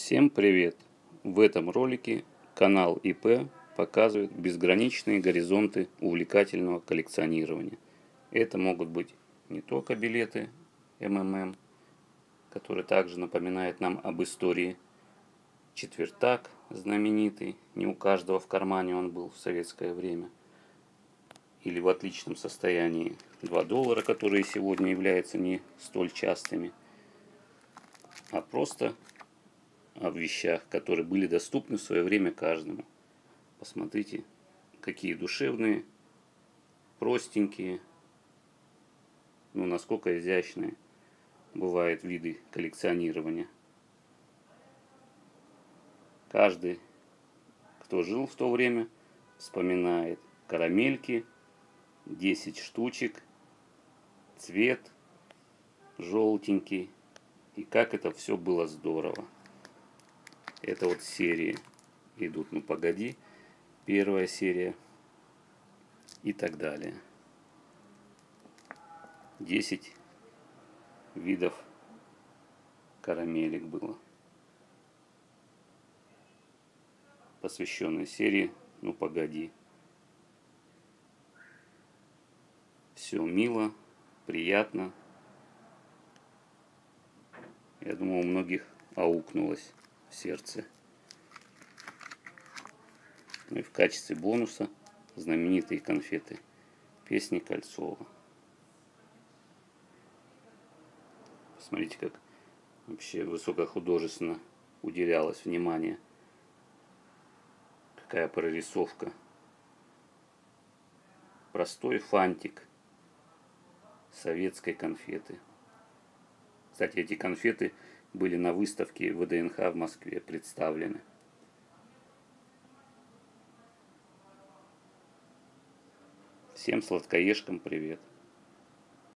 Всем привет! В этом ролике канал ИП показывает безграничные горизонты увлекательного коллекционирования. Это могут быть не только билеты МММ, которые также напоминают нам об истории. Четвертак знаменитый, не у каждого в кармане он был в советское время. Или в отличном состоянии $2, которые сегодня являются не столь частыми, а просто о вещах, которые были доступны в свое время каждому. Посмотрите, какие душевные, простенькие, ну насколько изящные бывают виды коллекционирования. Каждый, кто жил в то время, вспоминает карамельки, 10 штучек, цвет желтенький, и как это все было здорово. Это вот серии идут, ну погоди, первая серия и так далее. 10 видов карамелек было, посвященной серии «Ну погоди». Все мило, приятно. Я думаю, у многих аукнулось в сердце. Ну и в качестве бонуса знаменитые конфеты песни Кольцова. Посмотрите, как вообще высокохудожественно уделялось внимание. Какая прорисовка. Простой фантик советской конфеты. Кстати, эти конфеты были на выставке ВДНХ в Москве представлены. Всем сладкоежкам привет!